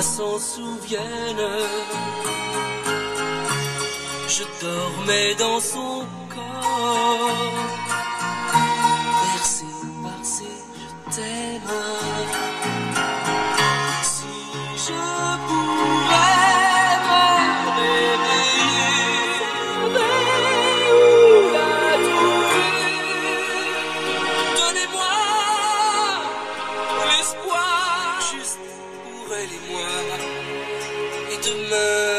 moi s'en souvienne. Je dormais dans son corps, bercé par ses je t'aime. Si je pouvais me réveiller, où la trouver? Donnez-moi l'espoir, juste pour elle et moi, et demain.